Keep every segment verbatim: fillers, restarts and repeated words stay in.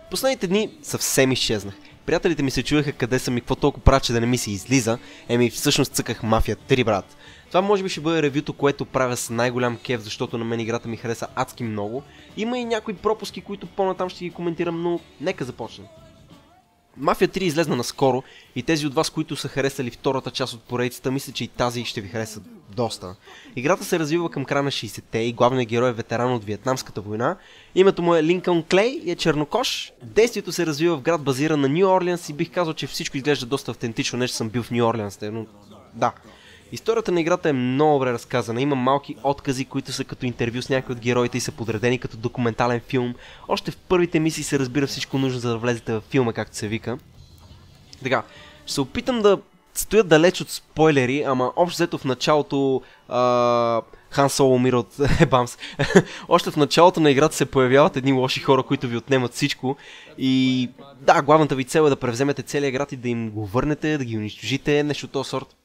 Последните дни съвсем изчезнах. Приятелите ми се чуеха къде съм и какво толкова правя, че да не ми се излиза. Еми всъщност цъках Мафия три, брат. Това може би ще бъде ревюто, което правя с най-голям кеф, защото на мен играта ми хареса адски много. Има и някои пропуски, които по-натам ще ги коментирам, но нека започнем. Мафия три излезна наскоро и тези от вас, които са харесали втората част от поредицата, мисля, че и тази ще ви хареса доста. Играта се развива към края на шейсетте и главният герой е ветеран от Виетнамската война. Името му е Линкълн Клей и е чернокож. Действието се развива в град базиран на Ню Орлеанс и бих казал, че всичко изглежда доста автентично, не че съм бил в Ню Орлеанс, но да. Историята на играта е много добре разказана, има малки откази, които са като интервю с някои от героите и са подредени като документален филм. Още в първите мисии се разбира всичко нужно, за да влезете в филма, както се вика. Така, ще се опитам да стоя далеч от спойлери, ама общо взето в началото а... Хан Соло умира от ебамс. Още в началото на играта се появяват едни лоши хора, които ви отнемат всичко. И да, главната ви цел е да превземете целия град и да им го върнете, да ги унищожите, нещо от този сорт.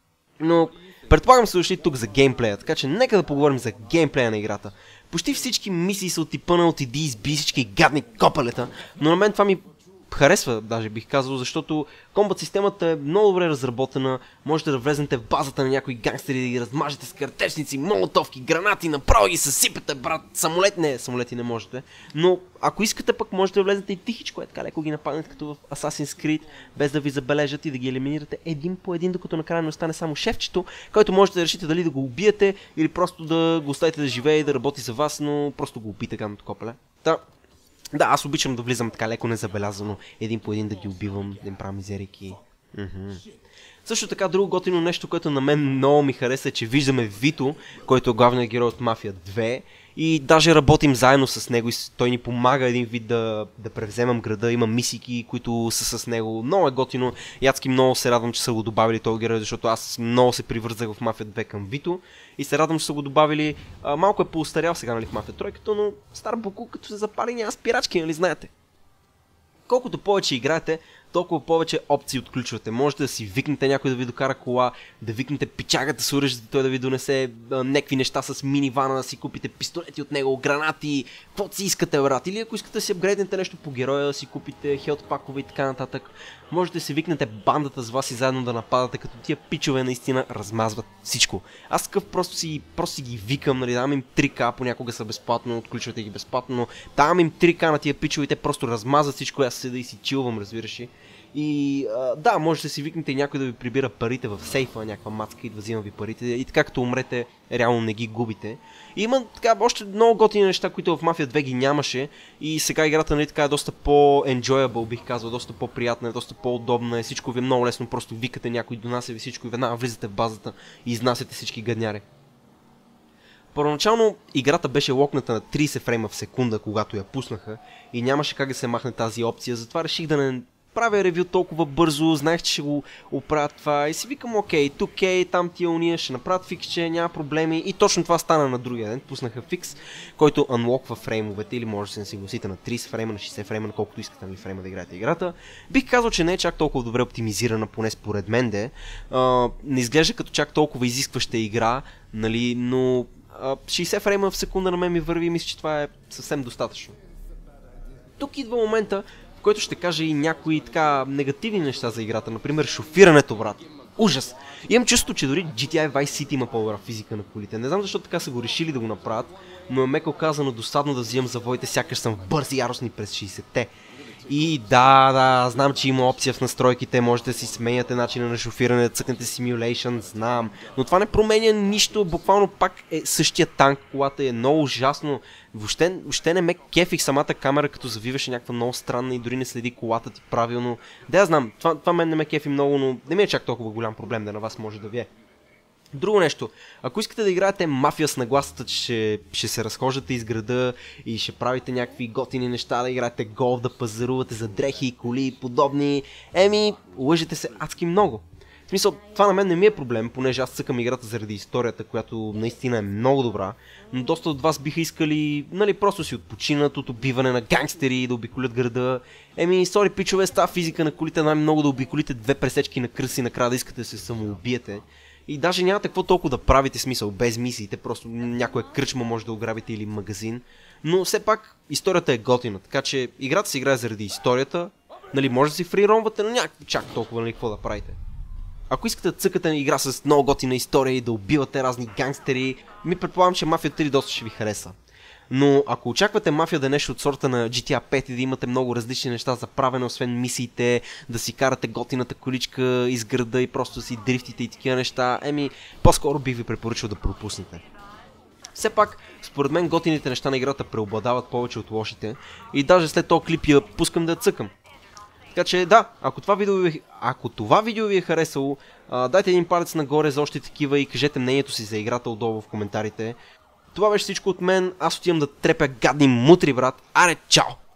Но предполагам се дошли тук за геймплея, така че нека да поговорим за геймплея на играта. Почти всички мисии са от типа на отиди, изби всички гадни копалета, но на мен това ми харесва, даже бих казал, защото комбат системата е много добре разработена, можете да влезнете в базата на някои гангстери, да ги размажете с картечници, молотовки, гранати, направо ги съсипете, брат, самолет не, самолети не можете, но ако искате пък можете да влезете и тихичко, е така леко ги нападнете като в Assassin's Creed, без да ви забележат и да ги елиминирате един по един, докато накрая не остане само шефчето, който можете да решите дали да го убиете или просто да го оставите да живее и да работи за вас, но просто го убите гадното копеле. Та. Да, аз обичам да влизам така леко незабелязано, един по един да ги убивам, да им правя мизерики. Mm-hmm. Също така друго готино нещо, което на мен много ми хареса е, че виждаме Вито, който е главният герой от Мафия две и даже работим заедно с него и той ни помага един вид да, да превземам града, има мисики, които са с него, много е готино и адски много се радвам, че са го добавили този герой, защото аз много се привързах в Мафия две към Вито и се радвам, че са го добавили, а, малко е поостарял сега, нали, в Мафия тройката, но стар буку, като се запали няма спирачки, нали знаете. Колкото повече играете, толкова повече опции отключвате. Можете да си викнете някой да ви докара кола, да викнете пичагата с оръжието, той да ви донесе а, някакви неща с минивана, да си купите пистолети от него, гранати, каквото си искате, брат. Или ако искате да си апгрейднете нещо по героя, да си купите хелт пакове и така нататък. Можете да си викнете бандата с вас и заедно да нападате, като тия пичове наистина размазват всичко. Аз такъв просто си, просто си ги викам, нали, давам им три К, понякога са безплатно, отключвате ги безплатно, но давам им три К на тия пичове и те просто размазват всичко, аз седа и си чилвам, разбираш ли. И а, да, може да си викнете някой да ви прибира парите в сейфа, някаква мацка и да взима ви парите и така като умрете, реално не ги губите. И има така още много готини неща, които в Мафия две ги нямаше и сега играта, нали, така е доста по-enjoyable, бих казал, доста по-приятна, доста по-удобна, всичко ви е много лесно, просто викате някой, донася ви всичко и веднага влизате в базата и изнасяте всички гадняри. Първоначално играта беше локната на трийсет фрейма в секунда, когато я пуснаха и нямаше как да се махне тази опция, затова реших да не правя ревю толкова бързо, знаех, че ще го оправят това и си викам, окей, тук е, там тия уния, ще направят фиксче, няма проблеми и точно това стана на другия ден, пуснаха фикс, който анлоква фреймовете или може да се съгласите на трийсет фрейма, на шейсет фрейма, на колкото искате нали, фрейма да играете играта. Бих казал, че не е чак толкова добре оптимизирана, поне според мен де, а, не изглежда като чак толкова изискваща игра, нали, но а, шейсет фрейма в секунда на мен ми върви и мисля, че това е съвсем достатъчно. Тук идва момента, в който ще кажа и някои така негативни неща за играта, например шофирането, брат. Ужас! Имам чувството, че дори джи ти ай Vice City има по-добра физика на колите. Не знам защо така са го решили да го направят, но е меко казано досадно да взимам завоите, сякаш съм в бързи яростни през шейсетте. И да, да, знам, че има опция в настройките, можете да си сменяте начина на шофиране, да цъкнете Simulation, знам. Но това не променя нищо, буквално пак е същия танк, колата е много ужасно. Въобще, въобще не ме кефих самата камера, като завиваше някаква много странна и дори не следи колата ти правилно. Да, я знам, това, това мен не ме кефи много, но не ми е чак толкова голям проблем, да на вас може да ви е. Друго нещо, ако искате да играете мафия с нагласата, че ще, ще се разхождате из града и ще правите някакви готини неща, да играете голф, да пазарувате за дрехи, коли и подобни, еми, лъжете се адски много. В смисъл, това на мен не ми е проблем, понеже аз цъкам играта заради историята, която наистина е много добра, но доста от вас биха искали, нали, просто си отпочинат от убиване на гангстери и да обиколят града. Еми, сори пичове, с тази физика на колите най-много да обиколите две пресечки на кръст и накрая да искате да се самоубиете. И даже нямате какво толкова да правите, смисъл без мисиите, просто някоя кръчма може да ограбите или магазин. Но все пак историята е готина, така че играта се играе заради историята, нали, може да си фриромвате, но някак чак толкова, нали, какво да правите. Ако искате да цъкате на игра с много готина история и да убивате разни гангстери, ми предполагам, че Мафия три доста ще ви хареса. Но ако очаквате Мафия да е нещо от сорта на джи ти ей пет и да имате много различни неща за правене, освен мисиите, да си карате готината количка из града и просто си дрифтите и такива неща, еми, по-скоро бих ви препоръчал да пропуснете. Все пак, според мен готините неща на играта преобладават повече от лошите и даже след този клип я пускам да я цъкам. Така че да, ако това видео ви, ако това видео ви е харесало, а, дайте един палец нагоре за още такива и кажете мнението си за играта отдолу в коментарите. Това беше всичко от мен, аз отивам да трепя гадни мутри, брат. Аре, чао!